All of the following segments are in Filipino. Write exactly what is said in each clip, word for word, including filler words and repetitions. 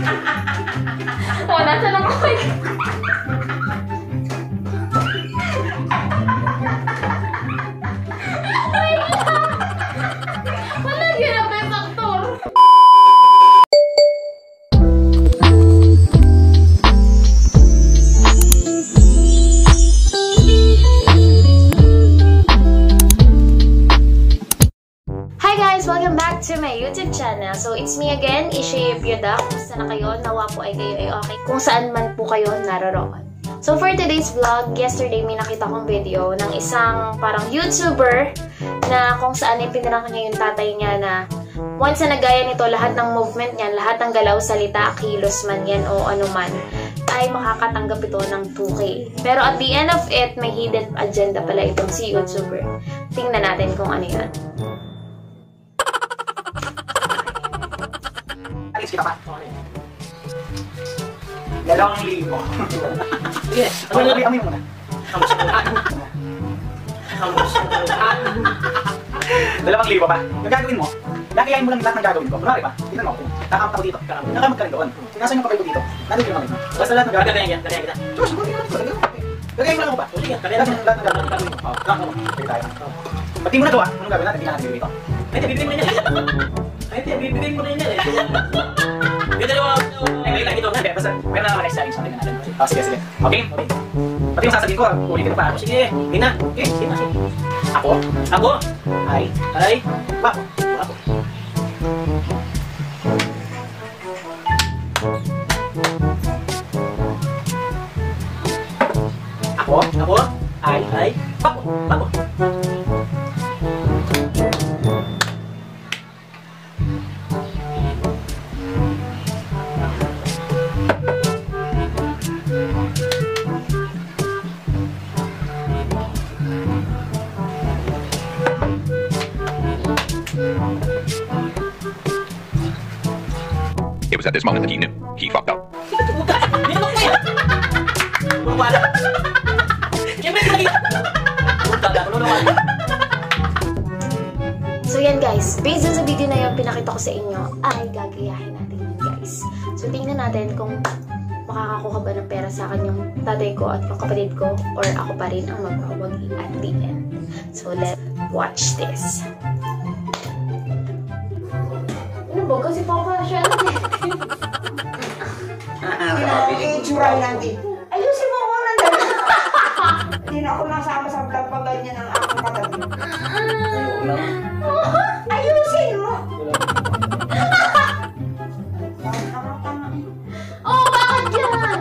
O, nasa lang ako. Wala yun ang best actor. Welcome back to my YouTube channel. So, it's me again, Ishay Pyoda. Kumusta na kayo? Nawa po ay kayo ay okay. Kung saan man po kayo naroroon. So, for today's vlog, yesterday may nakita kong video ng isang parang YouTuber na kung saan ay pinirang niya yung tatay niya na once na nagaya nito, lahat ng movement niyan, lahat ng galaw, salita, kilos man yan o anuman, ay makakatanggap ito ng two K. Pero at the end of it, may hidden agenda pala itong si YouTuber. Tingnan natin kung ano yan. Kita pa. Dalawang libo. Yes. Ano na amoy mo na? Dalawang libo ba? Yung gagawin mo, lagayin mo lang lahat ng gagawin ko. Kunwari ba? Tignan mo ako. Nakamit ako dito. Nakamit ka rin doon. Nasaan yung papel ko dito? Nandun yung mamit. Basta lahat ng gagawin. Gagayin kita. Diyos, gagayin mo lang ako ba? Sige, lahat ng gagawin ko. Oo, sige tayo. Ba't di mo nagawa? Anong gagawin natin? Hindi na natin dito. Ay, bibigyan mo na yan. Ay, bibigyan mo na yan eh. Yung dalawa, ay, lagi ito. Basta, meron na naman next challenge natin natin. Oh, sige, sige. Okay, okay. Pati yung sasabihin ko, ulitin mo pa. Sige, hindi na. Okay, sige na. Ako, ako, ay, ay, bako, bako. Ako, ako, ay, ay, bako, bako. It was at this moment that he knew he fucked up. So yan guys, based sa video na yun pinakita ko sa inyo, ay gagayahin natin yun guys. So tingnan natin kung makakakuha ba ng pera sa akin yung tatay ko at yung kapatid ko, or ako pa rin ang magwawagi at the end. So let's watch this. Ano ba? Kasi papa siya natin. I-tsuray natin. Ayusin mo ako ng dala. Hindi na ako nasama sa vlog pa ganyan ang aking katabi. Ayusin mo! Oh, bakit yan?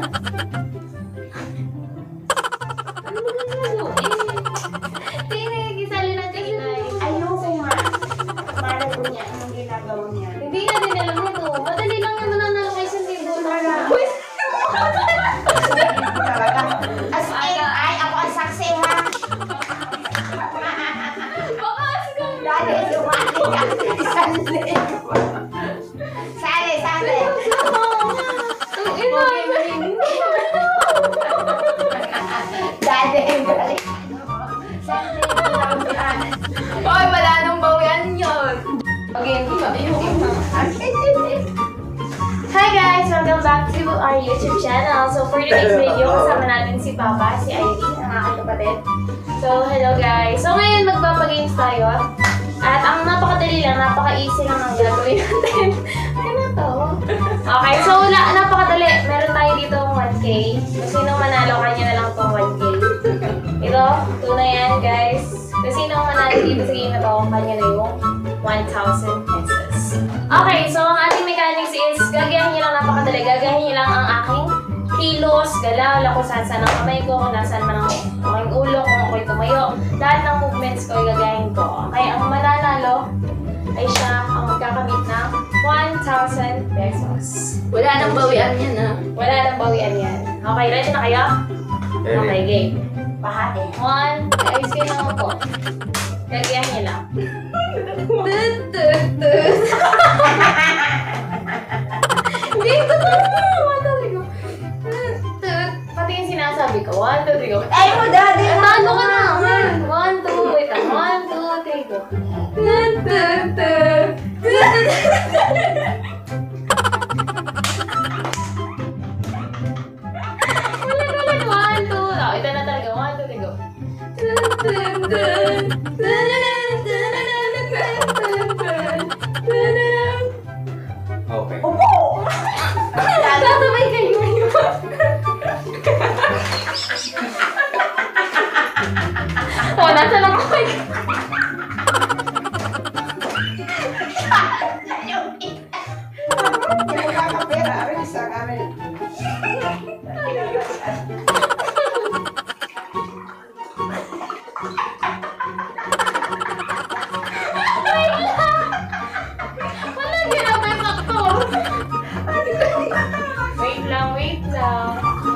Ano ba ganyan? Tingnan, gisali natin inay. Ayoko nga. Mara ko niya anong ginagawa niya. Hindi na din alam ito. Madali lang yung mananalo kay Sandy Bola. As in, ay, ako ang saksi ha. Bakas ka! Dali, sumali ka. Sali. Sali, sali. Ang ina! Dali, dali. Sali, dali. Oy, wala nang bawian yun! Again, hi guys! Welcome back to our YouTube channel. So for today's video, kasama natin si Papa, si Ivy, ang aking kapatid. So hello guys! So ngayon magpapagames tayo. At ang napakadali lang, napaka-easy lang ang gagawin natin. Ano to? Okay, so wala, napakadali. Meron tayo dito one K. Kung sino manalo, kanya na lang itong one K. Ito, two na yan guys. Kung sino manalo dito sa game na to, kanya na yung one thousand pesos. Okay, so ang ating mechanics is, gagayahin niyo lang napakadali. Gagayahin niyo lang ang aking kilos, galaw, kung saan saan ang kamay ko, kung nasaan man ang aking ulo, kung ako'y tumayo. Lahat ng movements ko, gagayahin ko. Okay, ang mananalo ay siya ang magkakamit ng one thousand pesos. Wala nang bawian yan, ha? Wala nang bawian yan. Okay, ready na kayo? Okay, game. Pahati. One, ayos kayo lang ako. Gagayahin niyo lang. Tut, tut, tut. Hindi, ito pa one, two, three, go. Tut, tut. Pati yung sinasabi ko. One, two, three, go. Ay mo, daddy. Talo ka na. One, two, wait lang. One, two, three, go. Tut, tut, tut. Tut, tut, tut. Sasabay kayo ngayon. Oh, nasa lang ako. Nakakapera. Aray, isa kami. Wala, ginabay faktor. Wait lang, wait lang.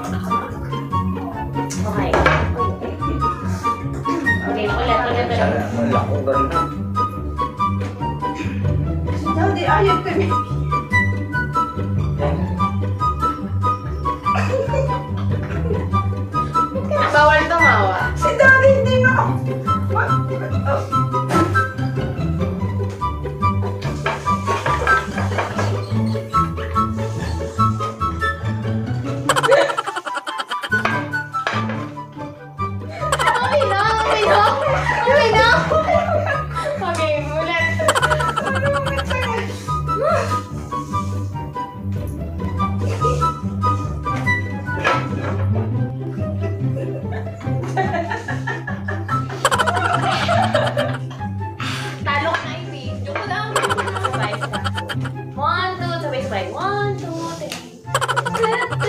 Okay. Okay, ulit, ulit, ulit. Wala ko ganun na. Hindi, ayaw ko. Bawal tumawa. Si Daddy hindi na. What? Oh. Okay na, okay na. Okay na. Okay, ulit. Talo ka na, Ivy. Joke lang. Sabay, sabay. One, two, sabay, sabay. One, two, three.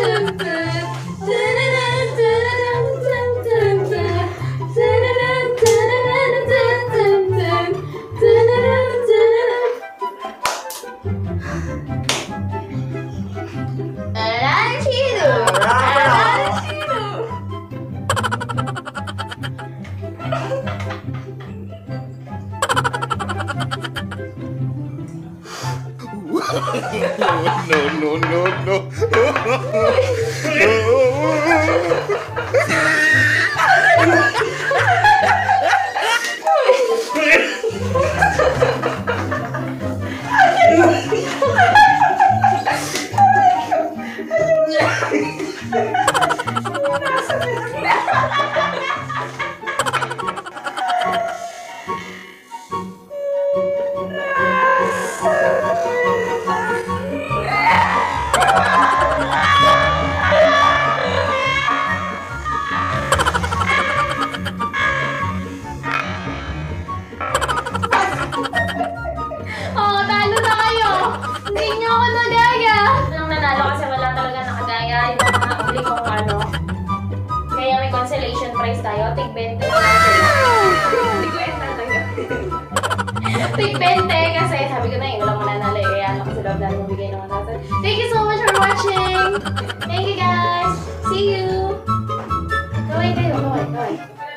Arachido! Arachido! No, no, no, no. Oh, talo na kayo! Hindi niyo ako nagaya! Nang nanalo kasi wala talaga nakagaya. Yung mga uli kong ano. Kaya may consolation prize tayo. Tig twenty na lang sila. Hindi ko yung talaga. Tig twenty kasi sabi ko na eh, walang mananalo eh. Kaya ano kasi love namin bigay naman natin. Thank you so much for watching! Thank you guys! See you! Kaway kayo, kaway, kaway.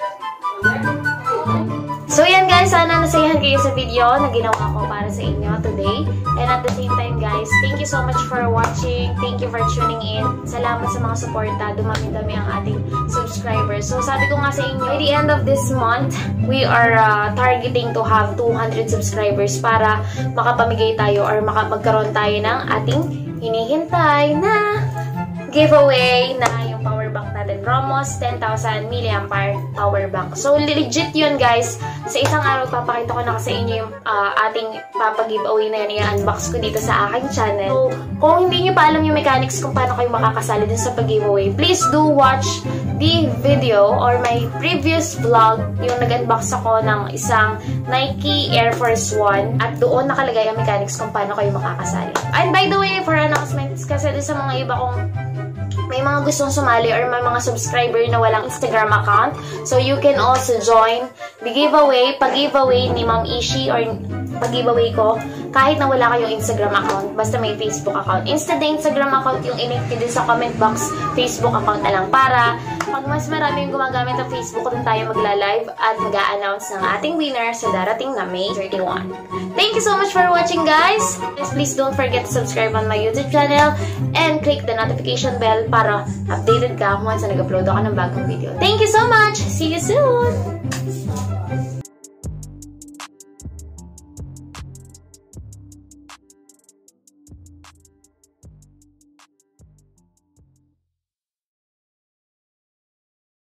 So yan guys, sana nasayahan kayo sa video na ginawa ko para sa inyo today. And at the same time guys, thank you so much for watching. Thank you for tuning in. Salamat sa mga suporta. Dumami-dami ang ating subscribers. So sabi ko nga sa inyo, by the end of this month, we are uh, targeting to have two hundred subscribers para makapamigay tayo or makapagkaroon tayo ng ating hinihintay na giveaway na yung power bank natin. Romos ten thousand milliampere power bank. So, legit yun guys. Sa isang araw, papakita ko na sa inyo yung uh, ating papag-giveaway na yan. I-unbox ko dito sa aking channel. So, kung hindi nyo pa alam yung mechanics kung paano kayo makakasali din sa pag-giveaway, please do watch the video or my previous vlog, yung nag-unbox ako ng isang Nike Air Force One at doon nakalagay ang mechanics kung paano kayo makakasali. And by the way, for announcements, kasi din sa mga iba kong may mga gustong sumali or may mga subscriber na walang Instagram account. So, you can also join the giveaway, pag-giveaway ni Ma'am Ishi or pag-giveaway ko kahit na wala kayong Instagram account. Basta may Facebook account. Instead na Instagram account yung in-link din sa comment box, Facebook account na lang para pag mas marami yung gumagamit ng Facebook, doon tayo magla-live at mag-a-announce ng ating winner sa darating na May thirty-first. Thank you so much for watching guys! Please don't forget to subscribe on my YouTube channel and click the notification bell para updated ka once na nag-upload ako ng bagong video. Thank you so much! See you soon!